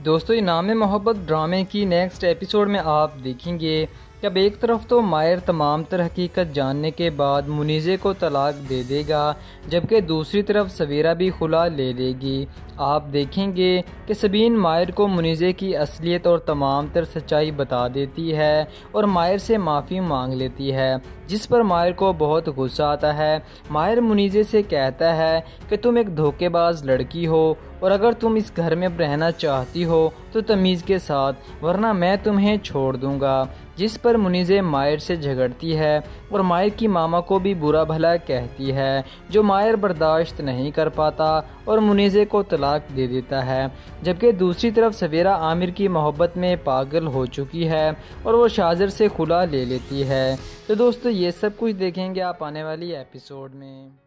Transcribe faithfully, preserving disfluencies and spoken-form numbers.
दोस्तों, इनाम मोहब्बत ड्रामे की नेक्स्ट एपिसोड में आप देखेंगे कि अब एक तरफ तो मायर तमाम तर हकीकत जानने के बाद मुनीज़े को तलाक दे देगा, जबकि दूसरी तरफ सवेरा भी खुला ले लेगी। आप देखेंगे कि सबीन मायर को मुनीज़े की असलियत और तमाम तर सच्चाई बता देती है और मायर से माफ़ी मांग लेती है, जिस पर मायर को बहुत गुस्सा आता है। मायर मुनीज़े से कहता है कि तुम एक धोखेबाज लड़की हो और अगर तुम इस घर में रहना चाहती हो तो तमीज़ के साथ, वरना मैं तुम्हें छोड़ दूंगा। जिस पर मुनीज़े मायर से झगड़ती है और मायर की मामा को भी बुरा भला कहती है, जो मायर बर्दाश्त नहीं कर पाता और मुनीज़े को तलाक दे देता है। जबकि दूसरी तरफ सवेरा आमिर की मोहब्बत में पागल हो चुकी है और वो शाजर से खुला ले लेती है। तो दोस्तों, ये सब कुछ देखेंगे आप आने वाली एपिसोड में।